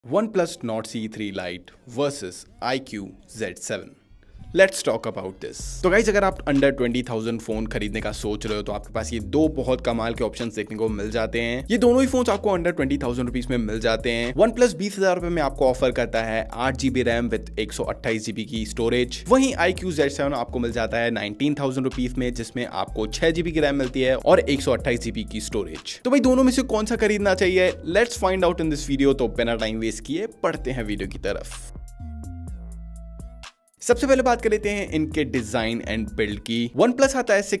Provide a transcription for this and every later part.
OnePlus Nord CE3 Lite versus iQOO Z7. Let's talk about this. तो guys, अगर आप under 20,000 phone खरीदने का सोच रहे हो तो आपके पास ये दो बहुत कमाल के ऑप्शंस देखने को मिल जाते हैं। ये दोनों ही फोन्स आपको अंडर 20,000 रुपीज में मिल जाते हैं। OnePlus 20,000 रुपए में आपको ऑफर करता है 8GB रैम विद 128GB की स्टोरेज। वहीं iQOO Z7 आपको मिल जाता है 19,000 रुपीज में, जिसमें आपको 6GB की रैम मिलती है और 128GB की स्टोरेज। तो भाई दोनों में से कौन सा खरीदना चाहिए, let's find out in this video. तो बिना टाइम वेस्ट किए पढ़ते हैं वीडियो की तरफ। सबसे पहले बात कर लेते हैं इनके डिजाइन एंड बिल्ड की। OnePlus आता है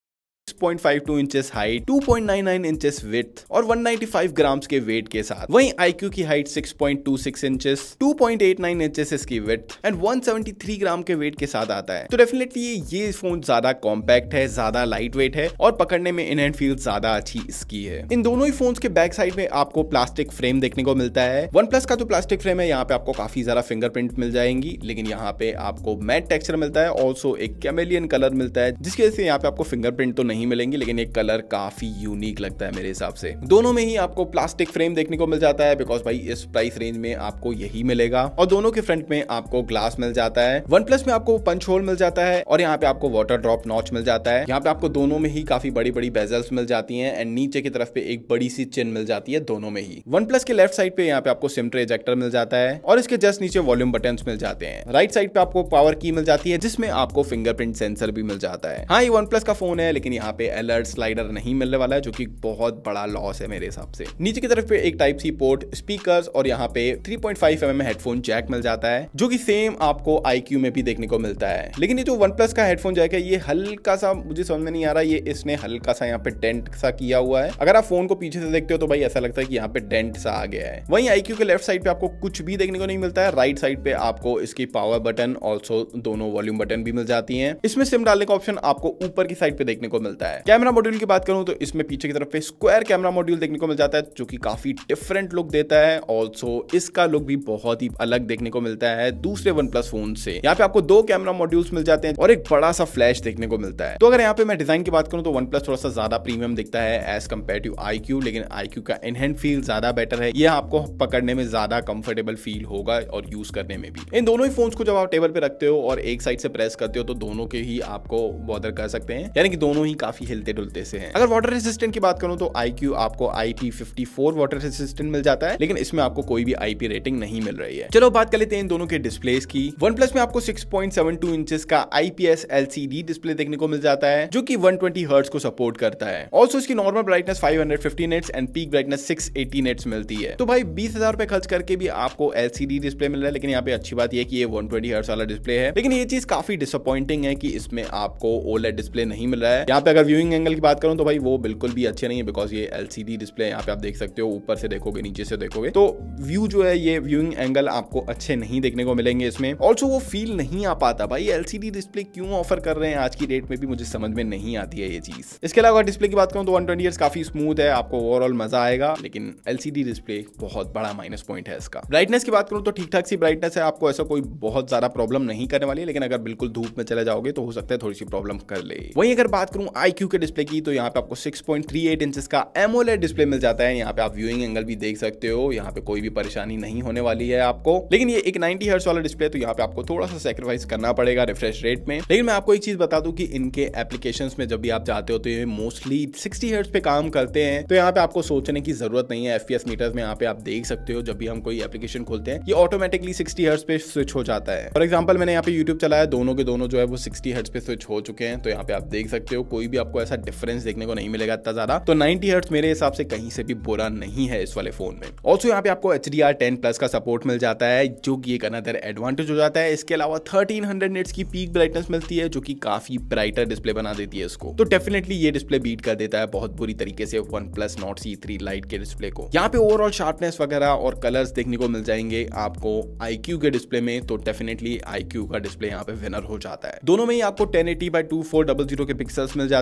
6.52 इंचेस हाइट, 2.99 इंचेस विड्थ और 195 ग्राम्स के वेट के साथ। वहीं iQOO की हाइट 6.26 इंचेस, 2.89 इंचेस इसकी विड्थ एंड 173 ग्राम के वेट के साथ आता है। तो डेफिनेटली ये फोन ज्यादा कॉम्पैक्ट है, ज्यादा लाइट वेट है और पकड़ने में इन हैंड फील ज्यादा अच्छी इसकी है। इन दोनों ही फोन्स के बैक साइड में आपको प्लास्टिक फ्रेम देखने को मिलता है। OnePlus का जो प्लास्टिक फ्रेम है, यहाँ पे आपको काफी ज्यादा फिंगरप्रिंट मिल जाएंगी, लेकिन यहाँ पे आपको मैट टेक्सचर मिलता है। ऑल्सो एक कैमेलियन कलर मिलता है, जिसकी वजह से यहाँ पे आपको फिंगरप्रिंट तो नहीं मिलेंगी, लेकिन ये कलर काफी यूनिक लगता है मेरे हिसाब से। दोनों में ही आपको प्लास्टिक फ्रेम देखने को मिल जाता है, बिकॉज भाई इस प्राइस रेंज में आपको यही मिलेगा। और दोनों के फ्रंट में आपको ग्लास मिल जाता है। OnePlus में आपको पंच होल मिल जाता है और यहाँ पे आपको वाटर ड्रॉप नॉच मिल जाता है। यहाँ पे आपको दोनों में ही काफी बड़ी बड़ी बेजल्स मिल जाती हैं एंड नीचे की तरफ पे एक बड़ी सी चिन मिल जाती है दोनों में ही। OnePlus के लेफ्ट साइड पे यहाँ पे आपको सिम ट्रे इजेक्टर मिल जाता है और इसके जस्ट नीचे वॉल्यूम बटन मिल जाते हैं। राइट साइड पे आपको पावर की मिल जाती है, जिसमें आपको फिंगरप्रिंट सेंसर भी मिल जाता है। हाँ, ये OnePlus का फोन है, लेकिन यहाँ पे अलर्ट स्लाइडर नहीं मिलने वाला है, जो कि बहुत बड़ा लॉस है मेरे हिसाब से। नीचे की तरफ पे एक टाइप सी पोर्ट, स्पीकर्स और यहाँ पे 3.5mm हेडफोन जैक मिल जाता है, जो कि सेम आपको iQOO में भी देखने को मिलता है। लेकिन ये जो OnePlus का हेडफोन जैक है, ये हल्का सा मुझे समझ में नहीं आ रहा, ये इसने हल्का सा यहाँ पे डेंट सा किया हुआ है। अगर आप फोन को पीछे से देखते हो तो भाई ऐसा लगता है कि यहाँ पे डेंट सा आ गया है। वहीं iQOO के लेफ्ट साइड पे आपको कुछ भी देखने को नहीं मिलता है। राइट साइड पे आपको इसकी पावर बटन, ऑल्सो दोनों वॉल्यूम बटन भी मिल जाती है। इसमें सिम डालने का ऑप्शन आपको ऊपर की साइड पे देखने को मिलता है। कैमरा मॉड्यूल की बात करूं तो इसमें पीछे की तरफ पे स्क्वायर कैमरा मॉड्यूल देखने को मिल जाता है, जो कि काफी डिफरेंट लुक देता है। ऑल्सो इसका लुक भी बहुत ही अलग देखने को मिलता है दूसरे OnePlus फोन से। यहाँ पे आपको दो कैमरा मॉड्यूल्स मिल जाते हैं और एक बड़ा सा फ्लैश देखने को मिलता है। तो अगर यहाँ पे मैं डिजाइन की बात करूं तो OnePlus थोड़ा सा ज्यादा प्रीमियम दिखता है एज कम्पेयर टू iQOO, लेकिन iQOO का इन हैंड फील ज्यादा बेटर है। ये आपको पकड़ने में ज्यादा कंफर्टेबल फील होगा और यूज करने में भी। इन दोनों ही फोन्स को जब आप टेबल पे रखते हो और एक साइड से प्रेस करते हो तो दोनों के ही आपको बॉदर कर सकते हैं, यानी कि दोनों ही काफी हिलते डुलते से हैं। अगर वाटर रेजिस्टेंट की बात करूं तो iQOO आपको IP54 वाटर रेजिस्टेंट मिल जाता है, लेकिन इसमें आपको कोई भी IP रेटिंग नहीं मिल रही है। चलो बात कर लेते हैं इन दोनों के डिस्प्लेस की। OnePlus में आपको 6.72 इंचेस का IPS LCD डिस्प्ले देखने को मिल जाता है, जो कि 120 हर्ट्ज को सपोर्ट करता है। ऑल्सो इसकी normal brightness 550 nits and peak brightness 680 nits मिलती है। तो भाई 20,000 रुपए खर्च करके भी आपको LCD डिस्प्ले मिल रहा है, लेकिन यहाँ पे अच्छी बात यह कि ये 120 हर्ट्ज वाला डिस्प्ले है। लेकिन ये चीज काफी डिसअपॉइंटिंग है कि इसमें आपको OLED डिस्प्ले नहीं मिल रहा है। यहाँ पे अगर व्यूइंग एंगल की बात करूं तो भाई वो बिल्कुल भी अच्छे नहीं है, बिकॉज ये LCD डिस्प्ले यहाँ पे आप देख सकते हो, ऊपर से देखोगे नीचे से देखोगे तो व्यू जो है, ये व्यूइंग एंगल आपको अच्छे नहीं देखने को मिलेंगे इसमें। ऑल्सो वो फील नहीं आ पाता। भाई LCD डिस्प्ले क्यों ऑफर कर रहे हैं आज की डेट में भी, मुझे समझ में नहीं आती है ये चीज। इसके अलावा डिस्प्ले की बात करूं तो 120 हर्ट्ज काफी स्मूथ है, आपको ओवरऑल मजा आएगा, लेकिन LCD डिस्प्ले बहुत बड़ा माइनस पॉइंट है इसका। ब्राइटनेस की बात करूं तो ठीक ठाक सी ब्राइटनेस है, आपको ऐसा कोई बहुत ज्यादा प्रॉब्लम नहीं करने वाली है, लेकिन अगर बिल्कुल धूप में चले जाओगे तो हो सकता है थोड़ी सी प्रॉब्लम कर ले। वहीं अगर बात करूं iQOO के डिस्प्ले की तो यहाँ पे आपको 6.38 इंचेस का AMOLED डिस्प्ले मिल जाता है। यहाँ पे आप व्यूइंग एंगल भी देख सकते हो, यहाँ पे कोई भी परेशानी नहीं होने वाली है आपको। लेकिन ये एक 90 हर्ट्ज वाला डिस्प्ले, तो यहाँ पे आपको थोड़ा सा सैक्रिफाइस करना पड़ेगा रिफ्रेश रेट में। लेकिन मैं आपको एक चीज बता दूं कि इनके एप्लीकेशंस में जब भी आप जाते हो तो ये मोस्टली 60 हर्ट्ज पे काम करते हैं, तो यहाँ पे आपको सोचने की जरूरत नहीं है। FPS मीटर्स में यहाँ पे आप देख सकते हो, जब भी हम कोई एप्लीकेशन खोलते हैं ये ऑटोमेटिकली 60 हर्ट्ज पे स्विच हो जाता है। फॉर एग्जाम्पल मैंने यहाँ पे यूट्यूब चलाया, दोनों के दोनों जो है वो 60 हर्ट्ज पे स्विच हो चुके हैं, तो यहाँ पे आप देख सकते हो कोई भी आपको ऐसा डिफरेंस देखने को नहीं मिलेगा इतना ज्यादा। तो 90 हर्ट्ज मेरे हिसाब से कहीं से भी बुरा नहीं है इस वाले फोन में। ऑल्सो यहाँ पे आपको HDR10+ का सपोर्ट मिल जाता है, जो कि एक अनदर एडवांटेज हो जाता है। इसके अलावा 1300 निट्स की पीक ब्राइटनेस मिलती है, जो कि काफी ब्राइटर डिस्प्ले बना देती है इसको। तो डेफिनेटली ये डिस्प्ले बीट कर देता है बहुत बुरी तरीके से OnePlus Nord CE3 Lite के डिस्प्ले को। यहाँ पे ओवरऑल शार्पनेस वगैरह और कलर्स देखने को मिल जाएंगे आपको iQOO के डिस्प्ले में, तो डेफिनेटली iQOO का डिस्प्ले यहाँ पे विनर हो जाता है। दोनों में ही आपको 1080x2400 के पिक्सल्स मिल जाते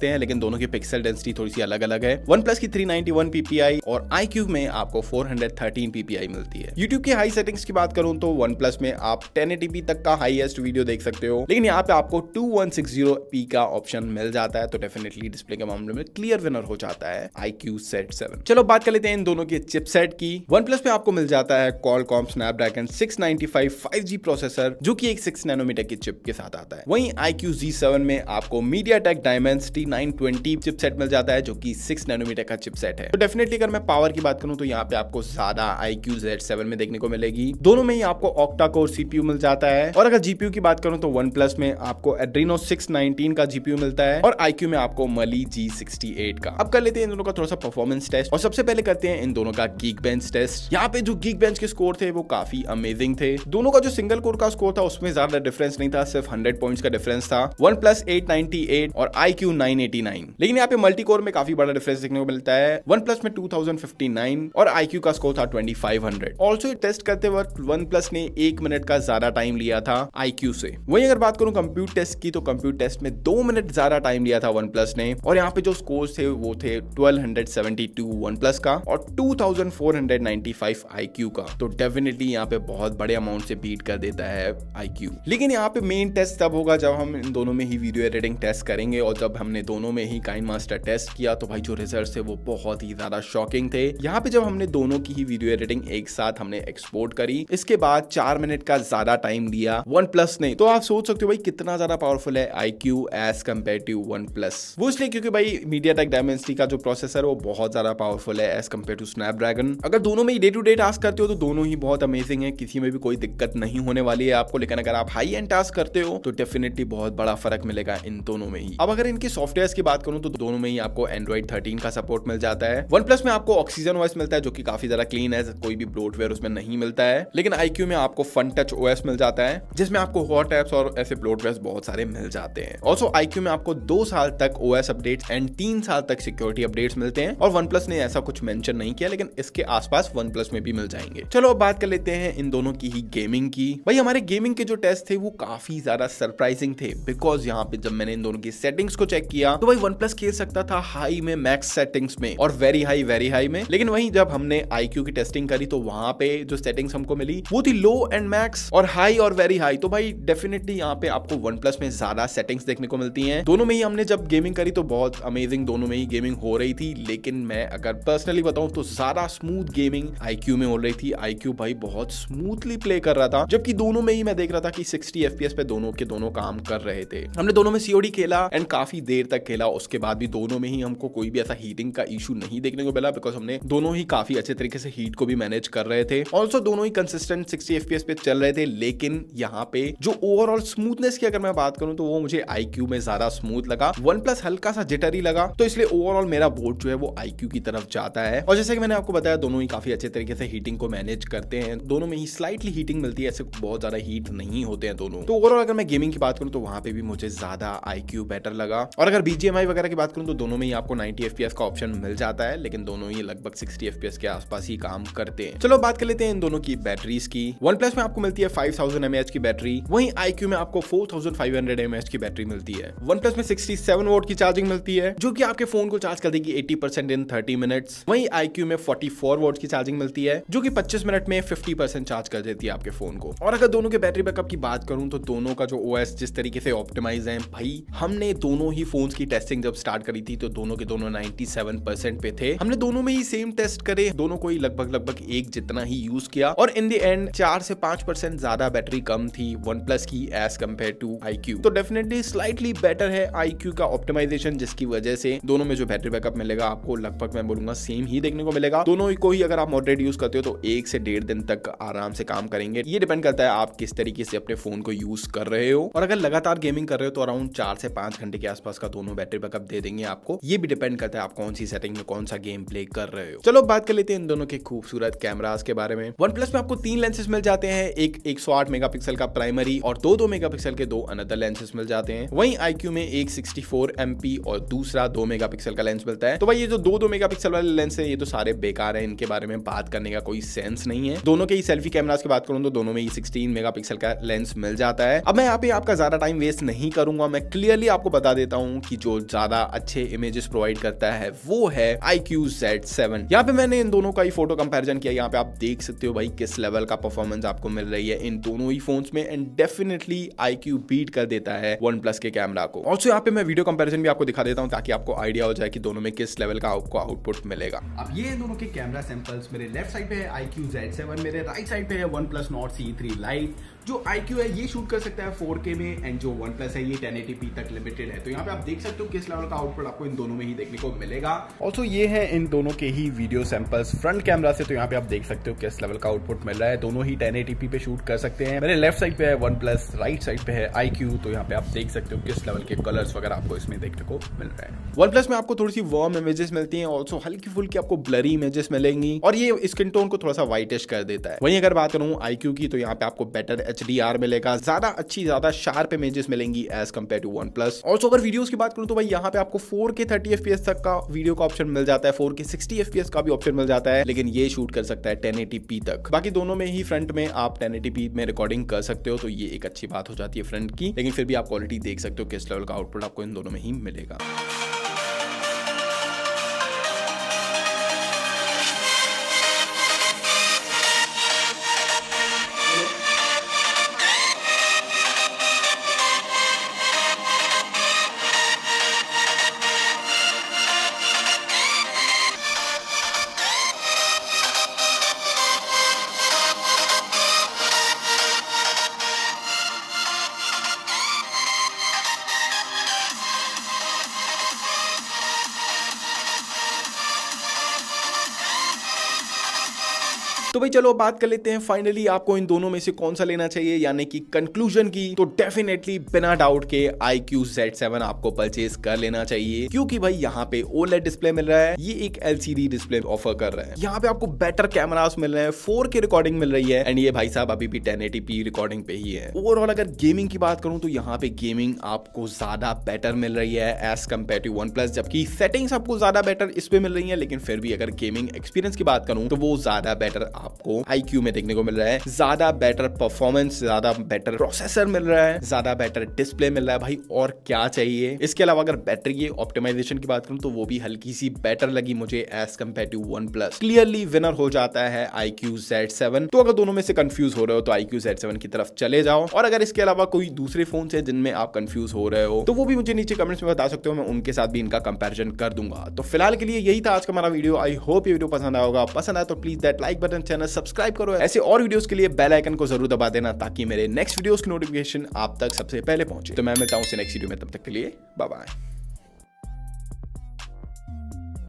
जाते हैं, लेकिन दोनों की पिक्सल डेंसिटी थोड़ी सी अलग अलग है। OnePlus की 391 ppi और iQOO में आपको 413 ppi मिलती है। YouTube की हाई सेटिंग्स की बात करूं तो OnePlus में आप 1080p तक का हाईएस्ट वीडियो देख सकते हो, लेकिन यहाँ पे आपको 2160p का ऑप्शन मिल जाता है, तो डेफिनेटली डिस्प्ले के मामले में क्लियर विनर हो जाता है iQOO Z 7। चलो बात कर लेते हैं इन दोनों के चिपसेट की। OnePlus में आपको मिल जाता है Qualcomm Snapdragon 695 5G प्रोसेसर, जो कि एक 6 नैनोमीटर की चिप के साथ आता है। वहीं iQOO Z7 में आपको MediaTek Dimensity 920 चिपसेट मिल जाता है, जो कि 6 नैनोमीटर का चिपसेट है। तो डेफिनेटली अगर मैं पावर की बात करूं तो यहाँ पे आपको ज्यादा iQOO Z7 में देखने को मिलेगी। दोनों में ही आपको ऑक्टा कोर CPU मिल जाता है। और अगर GPU की बात करूं तो OnePlus में आपको Adreno 619 का GPU मिलता है और iQOO में आपको Mali G68 का। अब कर लेते हैं इन दोनों का थोड़ा सा परफॉर्मेंस टेस्ट, और सबसे पहले करते हैं इन दोनों का Geekbench टेस्ट। यहाँ पे जो Geekbench के स्कोर थे वो काफी अमेजिंग थे। दोनों का जो सिंगल कोर का स्कोर था उसमें ज्यादा डिफरेंस नहीं था, सिर्फ 100 पॉइंट्स का डिफरेंस था। OnePlus 898 और iQOO 989। लेकिन यहाँ पे मल्टी कोर में काफी बड़ा डिफरेंस देखने को मिलता है। OnePlus में 2059 और iQOO का स्कोर था 2500। ऑल्सो टेस्ट करते वक्त OnePlus ने 1 मिनट का ज्यादा टाइम लिया था iQOO से। वहीं अगर बात करूं कंप्यूट टेस्ट की, तो कंप्यूट टेस्ट में 2 मिनट ज्यादा टाइम लिया था OnePlus ने, और यहाँ पे जो स्कोर्स थे वो थे 1272 OnePlus का और 2495 iQOO का। तो डेफिनेटली यहाँ पे बहुत बड़े अमाउंट से बीट कर देता है iQOO। लेकिन यहाँ पे मेन टेस्ट तब होगा जब हम इन दोनों में ही वीडियो एडिटिंग टेस्ट करेंगे, और जब हमने दोनों में ही काइनमास्टर टेस्ट किया तो भाई जो रिजल्ट थे वो बहुत ही ज्यादा शॉकिंग थे। यहाँ पे जब हमने दोनों की ही वीडियो एडिटिंग एक साथ हमने एक्सपोर्ट करी, इसके बाद 4 मिनट का ज्यादा टाइम लिया OnePlus ने। तो आप सोच सकते हो भाई कितना ज्यादा पावरफुल है iQOO as compare to OnePlus। वो इसलिए क्योंकि भाई MediaTek Dimensity का जो प्रोसेसर है वो बहुत ज्यादा पावरफुल है एज कम्पेयर टू Snapdragon। अगर दोनों में ही डे टू डे टास्क करते हो तो दोनों ही बहुत अमेजिंग है, किसी में भी कोई दिक्कत नहीं होने वाली है आपको। लेकिन अगर आप हाई एंड टास्क करते हो तो डेफिनेटली बहुत बड़ा फर्क मिलेगा इन दोनों में ही। अब अगर इनके सॉफ्टवेयर की बात करूं तो दोनों में ही आपको Android 13 का सपोर्ट मिल जाता है। OnePlus में आपको Oxygen OS मिलता है, जो कि काफी ज्यादा क्लीन है, कोई भी ब्लोटवेयर उसमें नहीं मिलता है। लेकिन iQOO में आपको FunTouch OS मिल जाता है, जिसमें आपको हॉट एप्स और ऐसे ब्लोटवेयर बहुत सारे मिल जाते हैं। ऑल्सो iQOO में आपको 2 साल तक OS अपडेट्स एंड 3 साल तक सिक्योरिटी अपडेट्स मिलते हैं, और OnePlus ने ऐसा कुछ मेंशन नहीं किया, लेकिन इसके आसपास OnePlus में भी मिल जाएंगे। चलो अब बात कर लेते हैं इन दोनों की ही गेमिंग की। भाई हमारे गेमिंग के जो टेस्ट थे वो काफी ज्यादा सरप्राइजिंग थे, बिकॉज यहाँ पे जब मैंने इन दोनों की सेटिंग्स को चेक किया तो भाई OnePlus खेल सकता था हाई में, मैक्स सेटिंग्स में, और वेरी हाई में। लेकिन वहीं जब हमने iQOO की टेस्टिंग करी तो वहां पे जो सेटिंग्स हमको मिली वो थी लो एंड मैक्स और हाई और वेरी हाई। तो भाई डेफिनेटली यहाँ पे आपको OnePlus में ज्यादा सेटिंग्स देखने को मिलती हैं। दोनों में ही हमने जब गेमिंग करी तो बहुत अमेजिंग दोनों में ही गेमिंग हो रही थी, लेकिन मैं अगर पर्सनली बताऊं तो ज्यादा स्मूथ गेमिंग iQOO में हो रही थी। iQOO भाई बहुत स्मूथली प्ले कर रहा था, जबकि दोनों में ही मैं देख रहा था कि 60 FPS पे दोनों के दोनों काम कर रहे थे। हमने दोनों में COD खेला एंड काफी देर तक खेला, उसके बाद भी दोनों में ही हमको कोई भी ऐसा हीटिंग का इशू नहीं देखने को मिला, बिकॉज हमने दोनों ही काफी अच्छे तरीके से हीट को भी मैनेज कर रहे थे। ऑल्सो दोनों ही कंसिस्टेंट 60 FPS पे चल रहे थे। लेकिन यहाँ पे जो ओवरऑल स्मूथनेस की अगर मैं बात करूं तो वो मुझे iQOO में ज्यादा स्मूथ लगा। OnePlus हल्का सा जिटरी लगा, तो इसलिए ओवरऑल मेरा वोट जो है वो iQOO की तरफ जाता है। और जैसे कि मैंने आपको बताया दोनों ही काफी अच्छे तरीके से हीटिंग को मैनेज करते हैं, दोनों में ही स्लाइटली हीटिंग मिलती है, ऐसे बहुत ज्यादा हीट नहीं होते हैं दोनों। तो ओवरऑल अगर मैं गेमिंग की बात करूं तो वहां पे भी मुझे ज्यादा iQOO बेटर लगा। और अगर BGMI वगैरह की बात करूं तो दोनों में ही आपको 90 FPS का ऑप्शन मिल जाता है, लेकिन दोनों ही लगभग 60 FPS के आसपास ही काम करते हैं। चलो बात कर लेते हैं इन दोनों की बैटरीज की। OnePlus में आपको मिलती है 5000 mAh की बैटरी, वहीं iQOO में आपको 4500 mAh की बैटरी मिलती है। OnePlus में 67 वोल्ट की चार्जिंग मिलती है, जो कि आपके फोन को चार्ज कर देगी 80% इन 30 मिनट्स। वहीं iQOO में 44 वोल्ट की चार्जिंग मिलती है, जो कि 25 मिनट में 50% चार्ज कर देती है आपके फोन को। और अगर दोनों के बैटरी बैकअप की बात करूं तो दोनों का जो OS जिस तरीके से ऑप्टिमाइज है, भाई हमने दोनों ही फोन्स की टेस्टिंग जब स्टार्ट करी थी तो दोनों के दोनों 97% पे थे। हमने दोनों में ही सेम टेस्ट करे, दोनों को ही लगभग एक जितना ही यूज किया, और इन द एंड 4 से 5% ज्यादा बैटरी कम थी OnePlus की एज कम्पेयर टू iQOO। तो डेफिनेटली स्लाइटली बेटर है iQOO का ऑप्टिमाइजेशन, जिसकी वजह से दोनों में जो बैटरी बैकअप मिलेगा आपको लगभग मैं बोलूंगा सेम ही देखने को मिलेगा। दोनों ही को ही अगर आप मॉडरेट यूज करते हो तो 1 से 1.5 दिन तक आराम से काम करेंगे। ये डिपेंड करता है आप किस तरीके से अपने फोन को यूज कर रहे हो, और अगर लगातार गेमिंग कर रहे हो तो अराउंड 4 से 5 घंटे के आसपास का दोनों बैटरी बैकअप दे देंगे आपको। ये भी डिपेंड करता है आप कौन सी सेटिंग में कौन सा गेम प्ले कर रहे हो। चलो बात कर लेते हैं इन दोनों के खूबसूरत कैमरास के बारे में। OnePlus में आपको 3 लेंसेज मिल जाते हैं, एक 108 मेगापिक्सल का प्राइमरी और 2 मेगापिक्सल के 2 अनदर लेंसेज मिल जाते हैं। वहीं iQOO में एक 64 MP और दूसरा 2 मेगापिक्सल का लेंस मिलता है। तो भाई ये जो 2 मेगापिक्सल वाले लेंस है ये तो सारे बेकार है, इनके बारे में बात करने का कोई सेंस नहीं है। दोनों के ही सेल्फी कैमरास की बात करूं तो दोनों में ही 16 मेगापिक्सल का लेंस मिल जाता है। अब मैं यहाँ पे आपका ज्यादा टाइम वेस्ट नहीं करूंगा, मैं क्लियरली आपको बता देता हूँ कि की जो ज्यादा अच्छे इमेजेस प्रोवाइड करता है वो है iQOO Z7। यहाँ पे मैंने इन दोनों का ही फोटो कंपैरिजन किया। यहाँ पे आप देख सकते हो भाई किस लेवल का परफॉर्मेंस आपको मिल रही है इन दोनों ही फोन्स में, एंड डेफिनेटली iQOO बीट कर देता है OnePlus के कैमरा को। ऑल्सो यहाँ पे मैं वीडियो कंपैरिजन भी आपको दिखा देता हूँ ताकि आपको आइडिया हो जाए कि दोनों में किस लेवल का आपको आउटपुट मिलेगा। अब ये दोनों के कैमरा सैंपल्स मेरे लेफ्ट साइड पे है iQOO Z7, मेरे राइट साइड पे है OnePlus Nord CE3 Lite। जो iQOO है ये शूट कर सकता है 4K में, एंड जो OnePlus है ये 1080p तक लिमिटेड है। तो यहाँ पे आप देख सकते हो किस लेवल का आउटपुट आपको इन दोनों में ही देखने को मिलेगा। ऑल्सो ये है इन दोनों के ही वीडियो सैंपल्स फ्रंट कैमरा से, तो यहाँ पे आप देख सकते हो किस लेवल का आउटपुट मिल रहा है। दोनों ही 1080p पे शूट कर सकते हैं। मेरे लेफ्ट साइड पे है OnePlus, राइट साइड पे है iQOO, तो यहाँ पे आप देख सकते हो किस लेवल के कलर्स वगैरह आपको इसमें देखने को मिल रहा है। OnePlus में आपको थोड़ी सी वार्म इमेजेस मिलती हैं, ऑल्सो हल्की फुल्की आपको ब्लरी इमेजेस मिलेंगी और ये स्किन टोन को थोड़ा सा व्हाइटिश कर देता है। वहीं अगर बात करूं iQOO की, तो यहाँ पे आपको बेटर HDR मिलेगा, ज्यादा अच्छी ज्यादा शार्प इमेजेस मिलेंगी as compare to OnePlus। Also अगर वीडियोस की बात करूं तो भाई यहाँ पे आपको 4K 30 FPS तक का वीडियो का ऑप्शन मिल जाता है, 4K 60 FPS का भी ऑप्शन मिल जाता है, लेकिन ये शूट कर सकता है 1080p तक। बाकी दोनों में ही फ्रंट में आप 1080p में रिकॉर्डिंग कर सकते हो, तो ये एक अच्छी बात हो जाती है फ्रंट की, लेकिन फिर भी आप क्वालिटी देख सकते हो किस लेवल का आउटपुट आपको इन दोनों में ही मिलेगा। तो भाई चलो बात कर लेते हैं फाइनली आपको इन दोनों में से कौन सा लेना चाहिए, यानी कि कंक्लूजन की। तो डेफिनेटली बिना डाउट के iQOO Z7 आपको परचेज कर लेना चाहिए, क्योंकि भाई यहाँ पे OLED डिस्प्ले मिल रहा है, ये एक LCD डिस्प्ले ऑफर कर रहा है, यहाँ पे आपको बेटर कैमरास मिल रहे हैं, 4K रिकॉर्डिंग मिल रही है, एंड ये भाई साहब अभी भी 1080p रिकॉर्डिंग पे ही है। ओवरऑल अगर गेमिंग की बात करूं तो यहाँ पे गेमिंग आपको ज्यादा बेटर मिल रही है एज कंपेयर टू OnePlus, जबकि सेटिंग्स आपको ज्यादा बेटर इस पे मिल रही है, लेकिन फिर भी अगर गेमिंग एक्सपीरियंस की बात करूं तो वो ज्यादा बेटर आपको iQOO में देखने को मिल रहा है। ज्यादा बेटर परफॉर्मेंस, ज्यादा बेटर प्रोसेसर मिल रहा है, ज्यादा बेटर डिस्प्ले मिल रहा है, भाई और क्या चाहिए। इसके अलावा अगर बैटरी ऑप्टिमाइजेशन की बात करूं तो वो भी हल्की सी बेटर लगी मुझे as compare to OnePlus। Clearly winner हो जाता है iQOO Z7। तो अगर दोनों में से कंफ्यूज हो रहे हो तो iQOO Z7 की तरफ चले जाओ, और अगर इसके अलावा कोई दूसरे फोन है जिनमें आप कंफ्यूज हो रहे हो तो वो भी मुझे नीचे कमेंट्स में बता सकते हो, मैं उनके साथ भी इनका कंपैरिजन कर दूंगा। तो फिलहाल के लिए यही था आज का हमारा वीडियो। आई होप ये वीडियो पसंद आया होगा। पसंद आया तो please that like button, channel subscribe करो। ऐसे और वीडियोस के लिए बेल आइकन को जरूर दबा देना ताकि मेरे नेक्स्ट वीडियोस की नोटिफिकेशन आप तक सबसे पहले पहुंचे। तो मैं मिलता हूं नेक्स्ट वीडियो में, तब तक के लिए बाय बाय।